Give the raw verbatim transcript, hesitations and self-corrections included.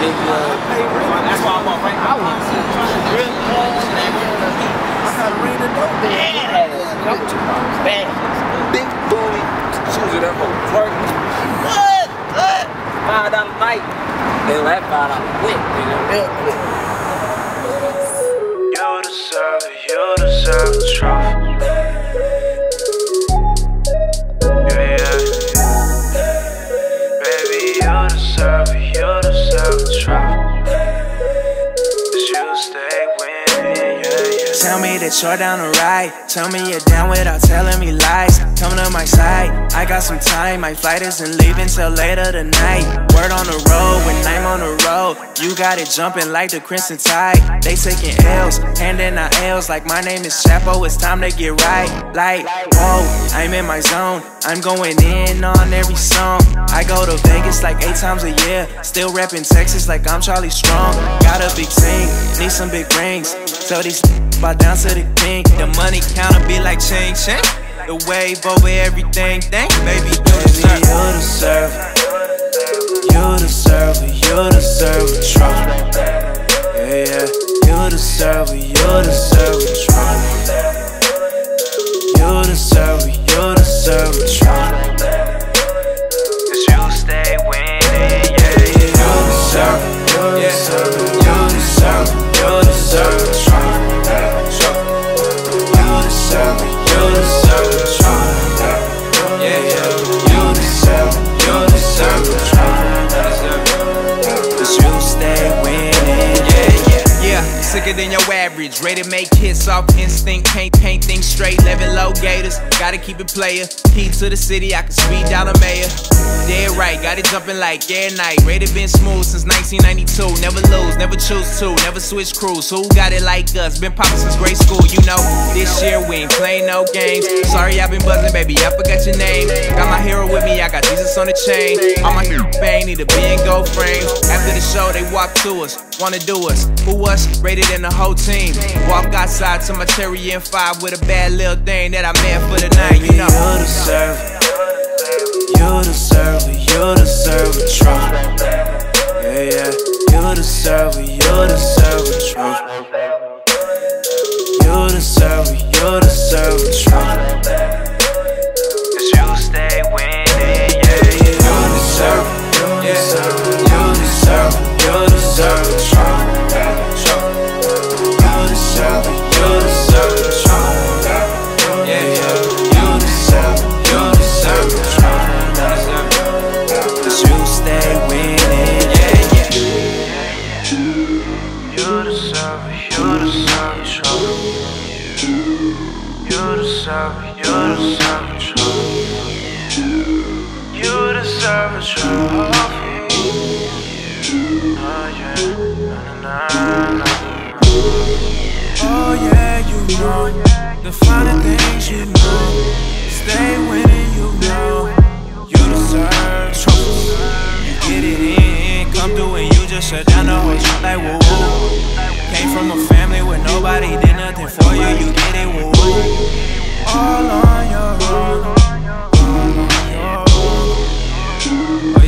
pay rent. That's why I'm on right now. I want to see real clothes and everything. I had a ring to know. Bad. Bad. Big booty. Shoes with that whole twerk. What? What? Five dollar night. They let five dollar quick. Real quick. You deserve it. You deserve the trophy. Yeah, yeah. Baby, you deserve it. You deserve the trophy. Cause you stay winning. Yeah, yeah. Tell me that you're down to ride. Tell me you're down without telling me lies. Come to my side, I got some time. My flight isn't leaving till later tonight. Word on the road, when I'm on the road, you got it jumping like the Crimson Tide. They taking L's, handing out L's like my name is Chapo. It's time to get right. Like, whoa, I'm in my zone. I'm going in on every song. I go to Vegas like eight times a year. Still repping Texas like I'm Charlie Strong. Got a big team, need some big rings. Tell these bow down to the king. The money counter be like ching ching. The wave over everything, thank baby, you deserve it. You deserve it. You deserve it. You deserve a trophy. Yeah, yeah. You deserve it. You deserve a trophy. You deserve it. You deserve a trophy. Cause you stay winning. Yeah, yeah. You deserve it. You deserve it. You deserve it. You deserve a trophy. You deserve it. You deserve a trophy. Yeah, yeah. You deserve it. You deserve a trophy. Cause you stay winning. Yeah, yeah. Yeah, sicker than your average. Ready to make hits off instinct. Paint, paint things straight. Living low gators. Gotta keep it player. Key to the city. I can speed down a mayor. Dead right. Got it jumping like air night. Rated been smooth since nineteen ninety-two. Never lose, never choose to. Never switch crews. Who got it like us? Been poppin' since grade school. You know, this year we ain't playing no games. Sorry, I've been buzzing, baby. I forgot your name. Got my hero with me. I got Jesus on the chain. All my bang need to be in gold frames. After the show, they walk to us. Wanna do us. Who us? Rated in the whole team. Walk outside to my cherry M five with a bad little thing that I met for the night. You know. You deserve it. You deserve it. You deserve a trophy. Yeah, yeah. You deserve it. You deserve a trophy. You deserve it. You deserve a trophy. Cause you stay winning. Yeah, yeah. You deserve it. You deserve it. You deserve it. You deserve a trophy. You deserve it. You deserve a trophy. Yeah, yeah. You deserve it. You deserve a trophy. Cause you stay winning. Yeah, yeah. You deserve it. You deserve a trophy. You deserve it. You deserve a trophy. You deserve a trophy. Oh yeah. Na, na, na, na. Oh yeah, you know the finer things you know. Stay winning, you know. You deserve trophies. You get it in, come through and you just shut down the whole shit like woo woo. Came from a family where nobody did nothing for you. You get it woo woo. All on your own. All on your own.